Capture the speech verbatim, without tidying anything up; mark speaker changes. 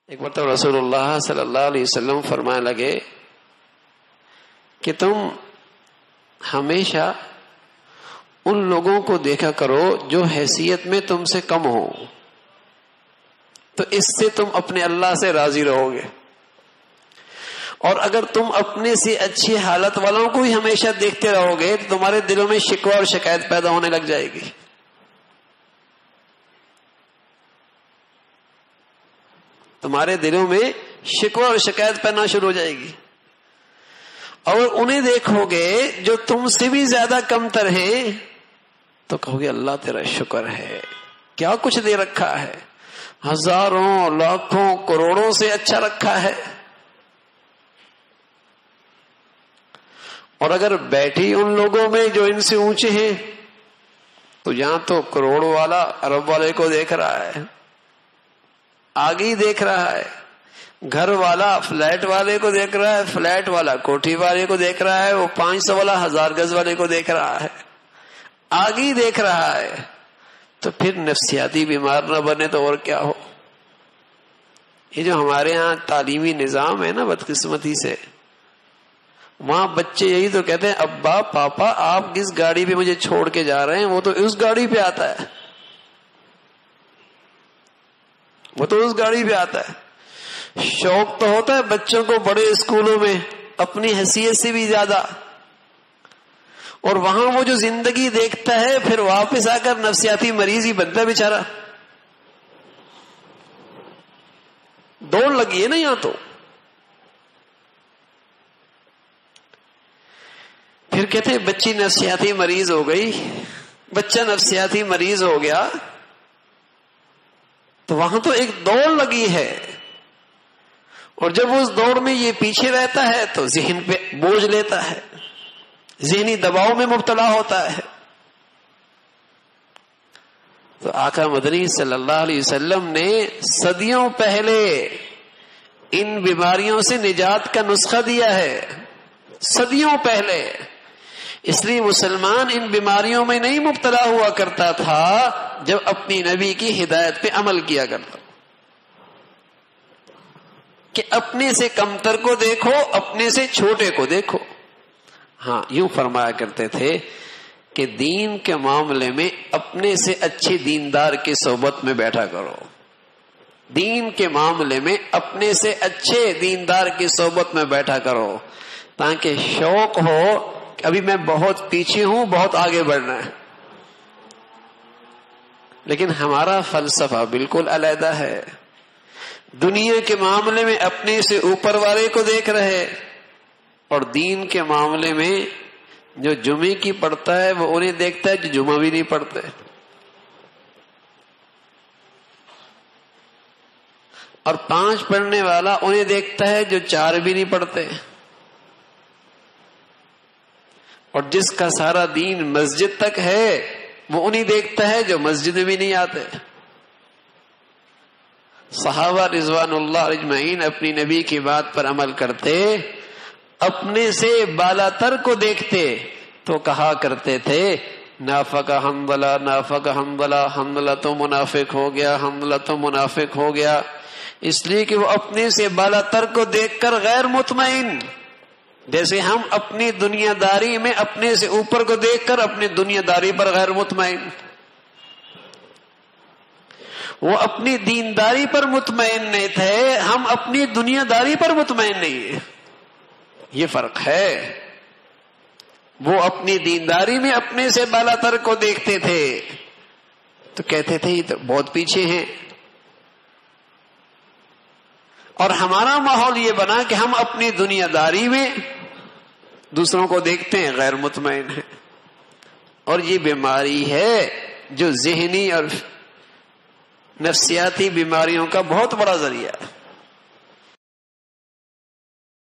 Speaker 1: ایک مرتبہ رسول اللہ صلی اللہ علیہ وسلم فرمانے لگے کہ تم ہمیشہ ان لوگوں کو دیکھا کرو جو حیثیت میں تم سے کم ہو، تو اس سے تم اپنے اللہ سے راضی رہو گے، اور اگر تم اپنے سے اچھی حالت والوں کو ہی ہمیشہ دیکھتے رہو گے تو تمہارے دلوں میں شکوہ اور شکایت پیدا ہونے لگ جائے گی۔ تمہارے دلوں میں شکوہ اور شکایت پیدا شروع ہو جائے گی، اور انہیں دیکھو گے جو تم سے بھی زیادہ کم تر ہیں تو کہو گے اللہ تیرا شکر ہے، کیا کچھ دے رکھا ہے، ہزاروں لاکھوں کروڑوں سے اچھا رکھا ہے۔ اور اگر بیٹھی ان لوگوں میں جو ان سے اونچے ہیں تو یہاں تو کروڑ والا ارب والے کو دیکھ رہا ہے، آگے ہی دیکھ رہا ہے، گھر والا فلیٹ والے کو دیکھ رہا ہے، فلیٹ والا کوٹھی والے کو دیکھ رہا ہے، وہ پانچ سو والا ہزار گز والے کو دیکھ رہا ہے، آگے ہی دیکھ رہا ہے۔ تو پھر نفسیاتی بیمار نہ بنے تو اور کیا ہو۔ یہ جو ہمارے ہاں تعلیمی نظام ہے نا، بدقسمتی سے وہاں بچے یہی تو کہتے ہیں ابا پاپا آپ کس گاڑی پہ مجھے چھوڑ کے جا رہے ہیں، وہ تو اس گاڑی پہ آتا ہے، وہ تو اس گاڑی پہ آتا ہے۔ شوق تو ہوتا ہے بچوں کو بڑے اسکولوں میں اپنی حیثیت سے بھی زیادہ، اور وہاں وہ جو زندگی دیکھتا ہے پھر واپس آ کر نفسیاتی مریض ہی بنتا ہے بیچارہ۔ دوڑ لگی ہے نا یہاں تو۔ پھر کہتے ہیں بچی نفسیاتی مریض ہو گئی، بچہ نفسیاتی مریض ہو گیا تو وہاں تو ایک دوڑ لگی ہے، اور جب اس دوڑ میں یہ پیچھے رہتا ہے تو ذہن پہ بوجھ لیتا ہے، ذہنی دباؤ میں مبتلا ہوتا ہے۔ تو آقا مدنی صلی اللہ علیہ وسلم نے صدیوں پہلے ان بیماریوں سے نجات کا نسخہ دیا ہے، صدیوں پہلے۔ اس لیے مسلمان ان بیماریوں میں نہیں مبتلا ہوا کرتا تھا جب اپنی نبی کی ہدایت پہ عمل کیا کرتا، کہ اپنے سے کمتر کو دیکھو، اپنے سے چھوٹے کو دیکھو۔ ہاں یوں فرمایا کرتے تھے کہ دین کے معاملے میں اپنے سے اچھے دیندار کی صحبت میں بیٹھا کرو، دین کے معاملے میں اپنے سے اچھے دیندار کی صحبت میں بیٹھا کرو، تاکہ شوق ہو کہ ابھی میں بہت پیچھے ہوں، بہت آگے بڑھنا ہے۔ لیکن ہمارا فلسفہ بالکل علیحدہ ہے، دنیا کے معاملے میں اپنے سے اوپر والے کو دیکھ رہے، اور دین کے معاملے میں جو جمعے کی پڑھتا ہے وہ انہیں دیکھتا ہے جو جمعہ بھی نہیں پڑھتے، اور پانچ پڑھنے والا انہیں دیکھتا ہے جو چار بھی نہیں پڑھتے، اور جس کا سارا دین مسجد تک ہے وہ انہیں دیکھتا ہے جو مسجد میں بھی نہیں آتے۔ صحابہ رضوان اللہ اجمعین اپنی نبی کی بات پر عمل کرتے، اپنے سے بالا تر کو دیکھتے تو کہا کرتے تھے نافق حنظلہ، نافق حنظلہ، حنظلہ تو منافق ہو گیا، حنظلہ تو منافق ہو گیا، اس لیے کہ وہ اپنے سے بالا تر کو دیکھ کر غیر مطمئن، جیسے ہم اپنی دنیا داری میں اپنے سے اوپر کو دیکھ کر اپنی دنیا داری پر غیر مطمئن، وہ اپنی دینداری پر مطمئن نہیں تھے، ہم اپنی دنیا داری پر مطمئن نہیں ہیں۔ یہ فرق ہے، وہ اپنی دینداری میں اپنے سے بالا تر کو دیکھتے تھے تو کہتے تھے یہ تو بہت پیچھے ہیں، اور ہمارا ماحول یہ بنا کہ ہم اپنی دنیا داری میں دوسروں کو دیکھتے ہیں غیر مطمئن ہیں، اور یہ بیماری ہے جو ذہنی اور نفسیاتی بیماریوں کا بہت بڑا ذریعہ ہے۔